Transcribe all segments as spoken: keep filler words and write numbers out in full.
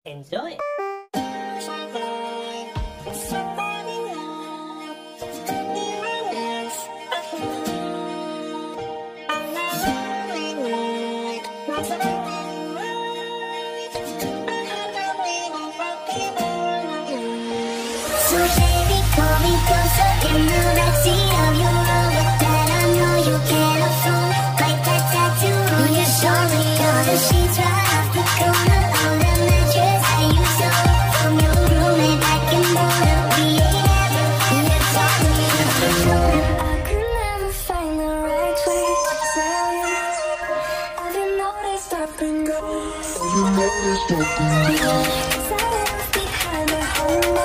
Enjoy! So baby, call me closer in the backseat of your Rover that I know you can't afford. Like that tattoo on your shoulder, all the sheets right off the corner, all the mattress that you stole from your roommate back in Boulder. We ain't ever lived on me before. I could never find the right way to tell you. I've been noticed up and go. I've been noticed up and go. 'Cause I left behind the home.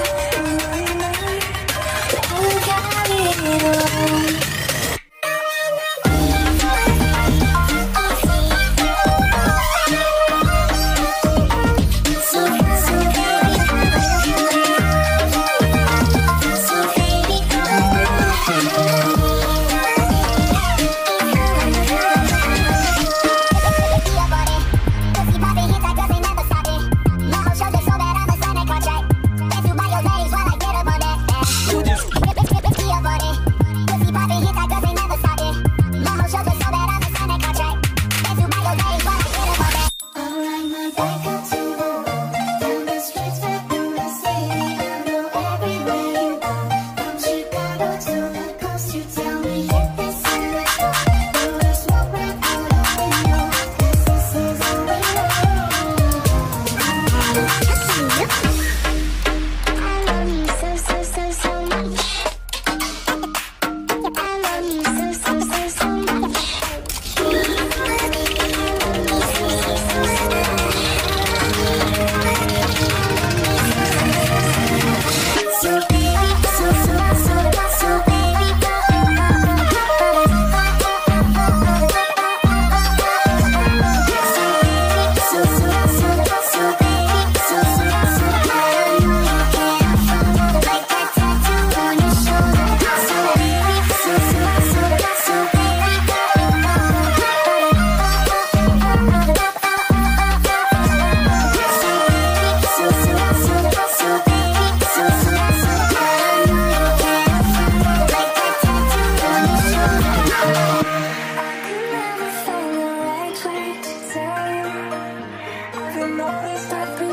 Notice that